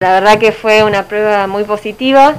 La verdad que fue una prueba muy positiva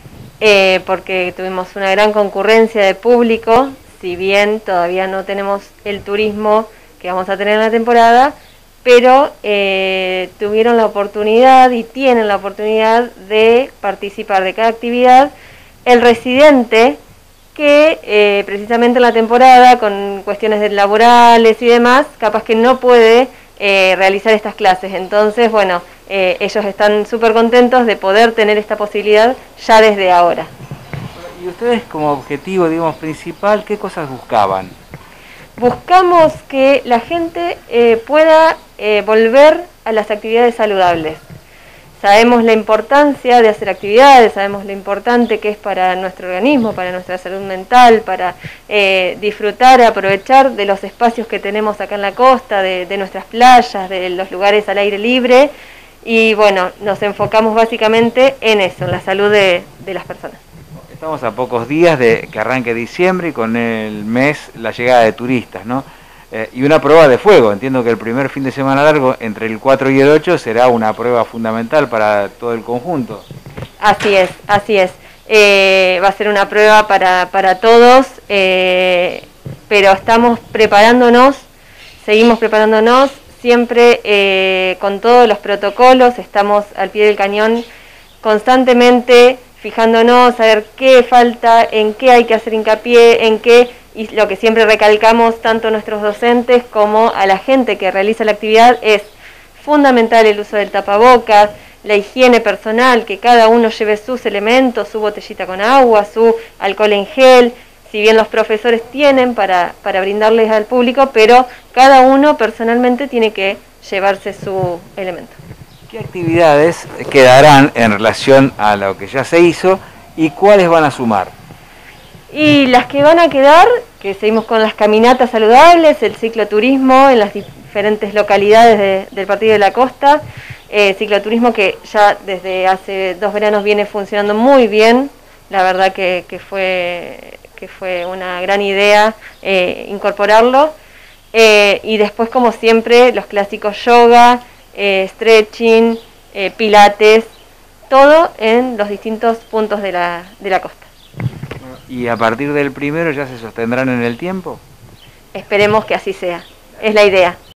porque tuvimos una gran concurrencia de público, si bien todavía no tenemos el turismo que vamos a tener en la temporada, pero tuvieron la oportunidad y tienen la oportunidad de participar de cada actividad. El residente que precisamente en la temporada, con cuestiones laborales y demás, capaz que no puede realizar estas clases. Entonces, bueno, ellos están súper contentos de poder tener esta posibilidad ya desde ahora. Y ustedes como objetivo, digamos, principal, ¿qué cosas buscaban? Buscamos que la gente pueda volver a las actividades saludables. Sabemos la importancia de hacer actividades, sabemos lo importante que es para nuestro organismo, para nuestra salud mental, para disfrutar, aprovechar de los espacios que tenemos acá en la costa, de nuestras playas, de los lugares al aire libre. Y bueno, nos enfocamos básicamente en eso, en la salud de las personas. Estamos a pocos días de que arranque diciembre y con el mes la llegada de turistas, ¿no? Y una prueba de fuego. Entiendo que el primer fin de semana largo, entre el 4 y el 8, será una prueba fundamental para todo el conjunto. Así es, así es. Va a ser una prueba para todos, pero estamos preparándonos, seguimos preparándonos, siempre con todos los protocolos, estamos al pie del cañón constantemente fijándonos a ver qué falta, en qué hay que hacer hincapié, en qué, y lo que siempre recalcamos tanto a nuestros docentes como a la gente que realiza la actividad es fundamental el uso del tapabocas, la higiene personal, que cada uno lleve sus elementos, su botellita con agua, su alcohol en gel, si bien los profesores tienen para brindarles al público, pero cada uno personalmente tiene que llevarse su elemento. ¿Qué actividades quedarán en relación a lo que ya se hizo y cuáles van a sumar? Y las que van a quedar, que seguimos con las caminatas saludables, el cicloturismo en las diferentes localidades del Partido de la Costa, cicloturismo que ya desde hace 2 veranos viene funcionando muy bien, la verdad que fue una gran idea incorporarlo, y después como siempre los clásicos yoga, stretching, pilates, todo en los distintos puntos de la costa. ¿Y a partir del 1 ya se sostendrán en el tiempo? Esperemos que así sea, es la idea.